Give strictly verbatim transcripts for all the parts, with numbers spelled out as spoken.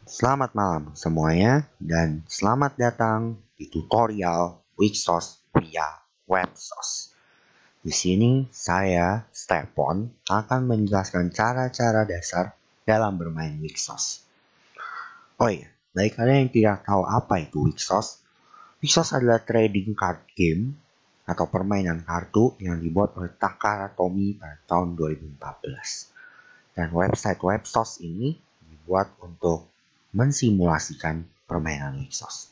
Selamat malam semuanya dan selamat datang di tutorial Wixos via Websos. Di sini saya, Stepon, akan menjelaskan cara-cara dasar dalam bermain Wixos. Oh iya, bagi kalian yang tidak tahu apa itu Wixos, Wixos adalah trading card game atau permainan kartu yang dibuat oleh Takara Tomy pada tahun dua ribu empat belas. Dan website Websos ini dibuat untuk mensimulasikan permainan Wixos.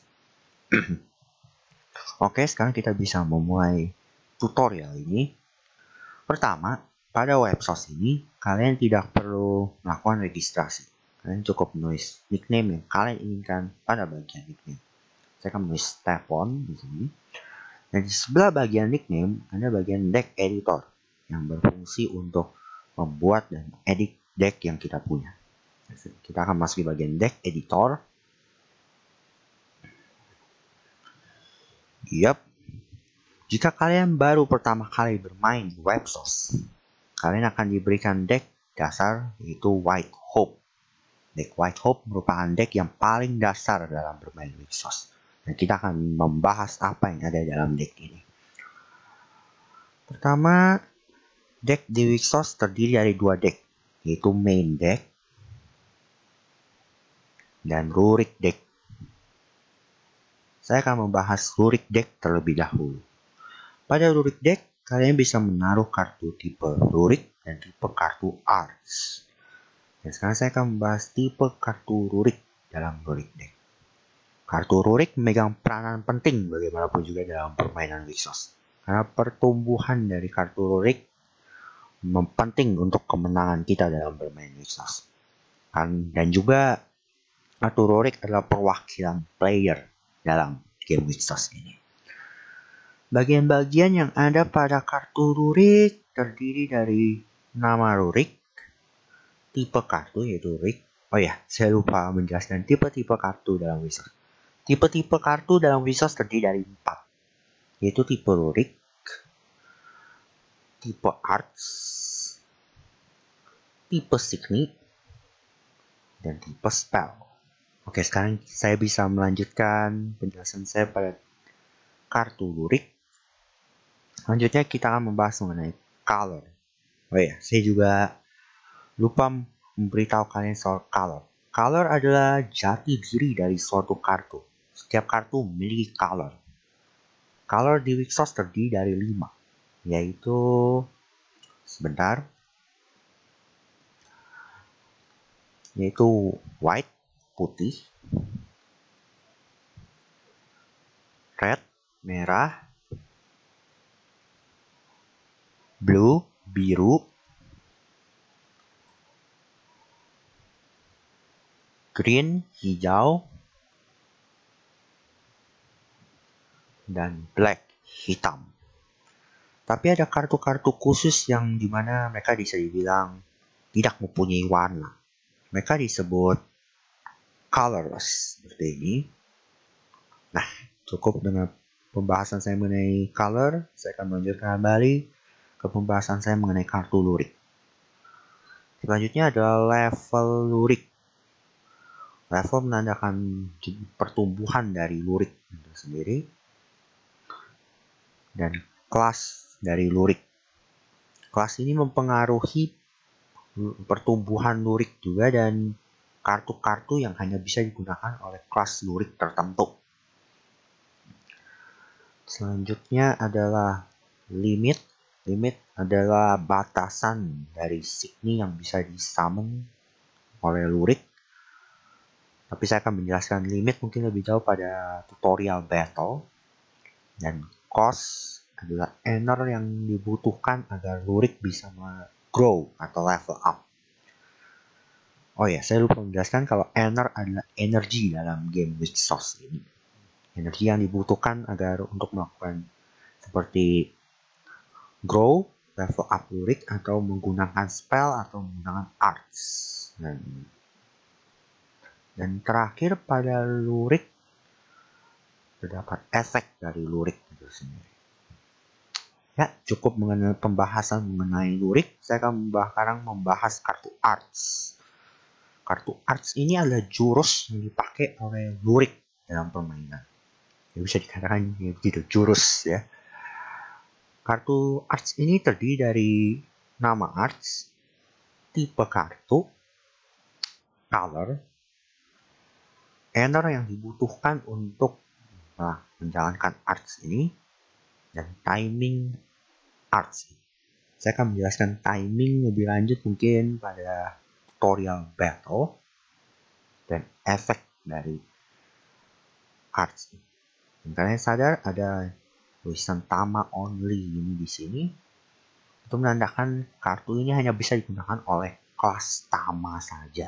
Oke, sekarang kita bisa memulai tutorial ini. Pertama, pada Websos ini kalian tidak perlu melakukan registrasi. Kalian cukup menulis nickname yang kalian inginkan pada bagian nickname. Saya akan menulis Stepon di sini. Dan di sebelah bagian nickname ada bagian deck editor yang berfungsi untuk membuat dan edit deck yang kita punya. Kita akan masuk di bagian deck editor. Yap. Jika kalian baru pertama kali bermain di Websos, kalian akan diberikan deck dasar yaitu White Hope. Deck White Hope merupakan deck yang paling dasar dalam bermain Wixos. Dan kita akan membahas apa yang ada dalam deck ini. Pertama, deck di Wixos terdiri dari dua deck, yaitu main deck dan Rurik deck. Saya akan membahas Rurik deck terlebih dahulu. Pada Rurik deck, kalian bisa menaruh kartu tipe Rurik dan tipe kartu Arts. Dan sekarang saya akan membahas tipe kartu Rurik dalam Rurik deck. Kartu Rurik memegang peranan penting bagaimanapun juga dalam permainan Wixos. Karena pertumbuhan dari kartu Rurik penting untuk kemenangan kita dalam bermain Wixos. Dan juga kartu Rurik adalah perwakilan player dalam game Wixos ini. Bagian-bagian yang ada pada kartu Rurik terdiri dari nama Rurik, tipe kartu yaitu Rurik. Oh ya, saya lupa menjelaskan tipe-tipe kartu dalam Wixos. Tipe-tipe kartu dalam Wixos terdiri dari empat, yaitu tipe Rurik, tipe Arts, tipe Signet, dan tipe Spell. Oke, sekarang saya bisa melanjutkan penjelasan saya pada kartu Rurik. Selanjutnya kita akan membahas mengenai color. Oh ya, saya juga lupa memberitahu kalian soal color. Color adalah jati diri dari suatu kartu. Setiap kartu memiliki color. Color di Wixos terdiri dari lima, yaitu sebentar, yaitu white, putih, red, merah, blue, biru, green, hijau, dan black, hitam. Tapi ada kartu-kartu khusus yang dimana mereka bisa dibilang tidak mempunyai warna. Mereka disebut colorless seperti ini. Nah, cukup dengan pembahasan saya mengenai color. Saya akan melanjutkan kembali ke pembahasan saya mengenai kartu Rurik. Selanjutnya adalah level Rurik. Level menandakan pertumbuhan dari Rurik itu sendiri dan kelas dari Rurik. Kelas ini mempengaruhi pertumbuhan Rurik juga dan kartu-kartu yang hanya bisa digunakan oleh kelas Rurik tertentu. Selanjutnya adalah limit. Limit adalah batasan dari Signet yang bisa disummon oleh Rurik. Tapi saya akan menjelaskan limit mungkin lebih jauh pada tutorial battle. Dan cost adalah ener yang dibutuhkan agar Rurik bisa grow atau level up. Oh ya, saya lupa menjelaskan kalau ener adalah energi dalam game Wixos ini. Energi yang dibutuhkan agar untuk melakukan seperti grow, level up Rurik, atau menggunakan spell atau menggunakan arts. Dan, dan terakhir pada Rurik terdapat efek dari Rurik itu sendiri. Ya, cukup mengenai pembahasan mengenai Rurik. Saya akan sekarang membahas kartu arts. Kartu Arts ini adalah jurus yang dipakai oleh Lurik dalam permainan. Ya, bisa dikatakan ya, begitu, jurus ya. Kartu Arts ini terdiri dari nama Arts, tipe kartu, color, error yang dibutuhkan untuk nah, menjalankan Arts ini, dan timing Arts. Saya akan menjelaskan timing lebih lanjut mungkin pada tutorial battle dan efek dari Arts. Dan kalian sadar ada tulisan Tama only ini di sini. Itu menandakan kartu ini hanya bisa digunakan oleh kelas Tama saja.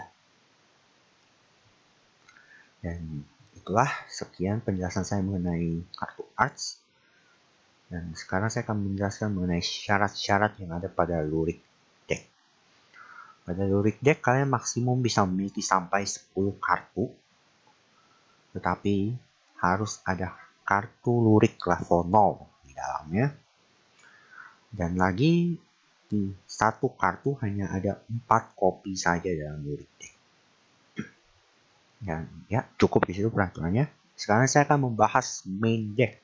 Dan itulah sekian penjelasan saya mengenai kartu Arts. Dan sekarang saya akan menjelaskan mengenai syarat-syarat yang ada pada Lurik deck. Pada Lurik deck kalian maksimum bisa memiliki sampai sepuluh kartu. Tetapi harus ada kartu Lurik level nol di dalamnya. Dan lagi di satu kartu hanya ada empat kopi saja dalam Lurik deck. Dan ya cukup di situ peraturannya. Sekarang saya akan membahas main deck.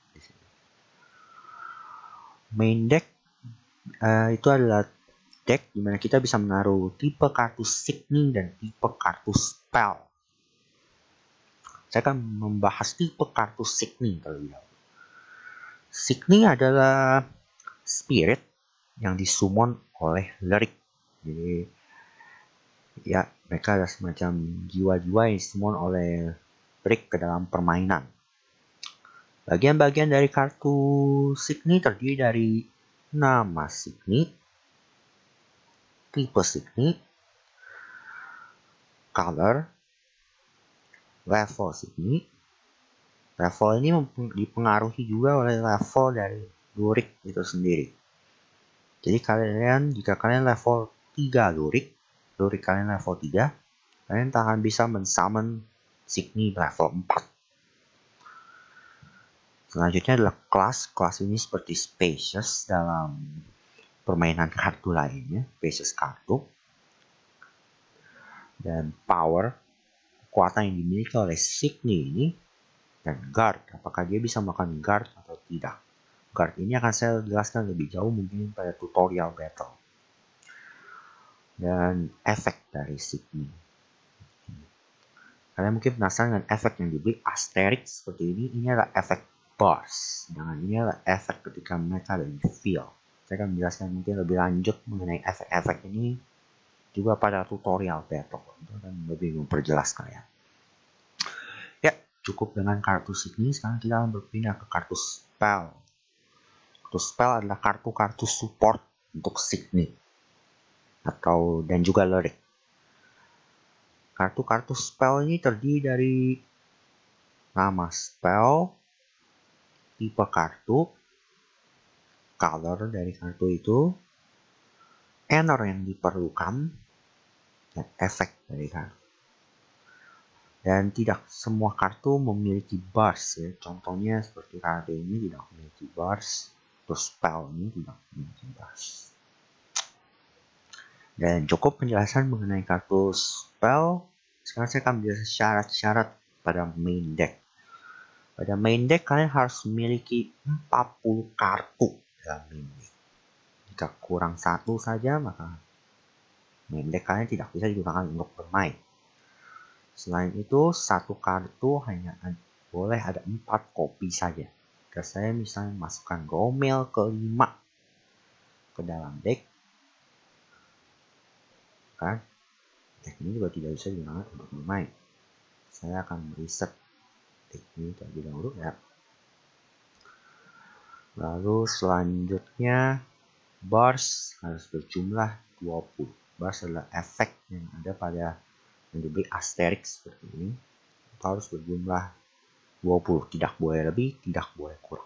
Main deck uh, itu adalah deck dimana kita bisa menaruh tipe kartu Signy dan tipe kartu spell. Saya akan membahas tipe kartu Signy terlebih dahulu. Signy adalah spirit yang disummon oleh Lurik. Jadi ya mereka adalah semacam jiwa-jiwa yang disummon oleh Lurik ke dalam permainan. Bagian-bagian dari kartu Signy terdiri dari nama Signy, tipe Signy, color, level Signy. Level ini dipengaruhi juga oleh level dari Lurik itu sendiri. Jadi kalian, jika kalian level tiga Lurik, Lurik kalian level tiga, kalian tak akan bisa men-summon Signy level empat. Selanjutnya adalah kelas. Kelas ini seperti Spacious dalam permainan kartu lainnya. Spacious kartu. Dan Power. Kekuatan yang dimiliki oleh Signy ini. Dan Guard. Apakah dia bisa melakukan Guard atau tidak. Guard ini akan saya jelaskan lebih jauh mungkin pada tutorial battle. Dan efek dari Signy. Kalian mungkin penasaran dengan efek yang diberi Asterix seperti ini. Ini adalah efek bars. Dengan ini adalah efek ketika mereka ada di field. Saya akan menjelaskan mungkin lebih lanjut mengenai efek-efek ini juga pada tutorial battle. Itu akan lebih memperjelas kalian. Ya, cukup dengan kartu Signy. Sekarang kita akan berpindah ke kartu spell. Kartu spell adalah kartu-kartu support untuk Signy atau dan juga Lurik. Kartu-kartu spell ini terdiri dari nama spell, tipe kartu, color dari kartu itu, error yang diperlukan, dan efek dari kartu. Dan tidak semua kartu memiliki bars ya. Contohnya seperti kartu ini tidak memiliki bars, terus spell ini tidak memiliki bars. Dan cukup penjelasan mengenai kartu spell. Sekarang saya akan menjelaskan syarat-syarat pada main deck. Pada main deck kalian harus memiliki empat puluh kartu dalam main deck. Jika kurang satu saja maka main deck kalian tidak bisa digunakan untuk bermain. Selain itu satu kartu hanya boleh ada empat kopi saja. Jika saya misalnya masukkan Rommel kelima ke dalam deck, kan deck ini juga tidak bisa digunakan untuk bermain. Saya akan reset deck ini terlebih dahulu ya. Lalu selanjutnya bars harus berjumlah dua puluh. Bars adalah efek yang ada pada yang diberi Asterix seperti ini. Itu harus berjumlah dua puluh. Tidak boleh lebih, tidak boleh kurang.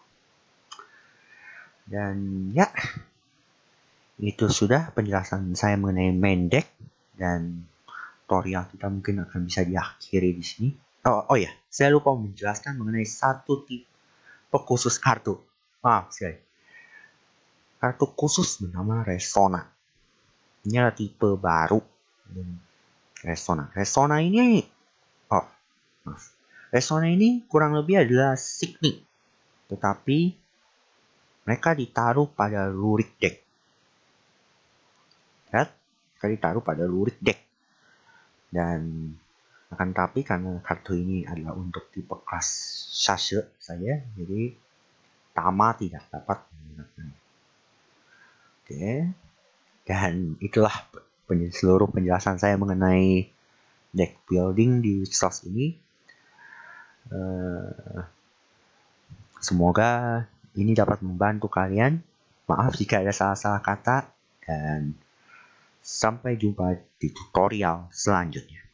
Dan ya, itu sudah penjelasan saya mengenai main deck. Dan tutorial kita mungkin akan bisa diakhiri di sini. Oh, oh ya, saya lupa menjelaskan mengenai satu tipe khusus kartu. Maaf sekali. Kartu khusus bernama Resona. Ini adalah tipe baru. Dan Resona. Resona ini, oh maaf, Resona ini kurang lebih adalah Signy, tetapi mereka ditaruh pada Lurik deck. Lihat, mereka ditaruh pada Lurik deck. Dan akan tapi karena kartu ini adalah untuk tipe kelas Sasha saya, jadi Tama tidak dapat menggunakan. Oke, dan itulah seluruh penjelasan saya mengenai deck building di Wixos ini. Uh, semoga ini dapat membantu kalian. Maaf jika ada salah-salah kata, dan sampai jumpa di tutorial selanjutnya.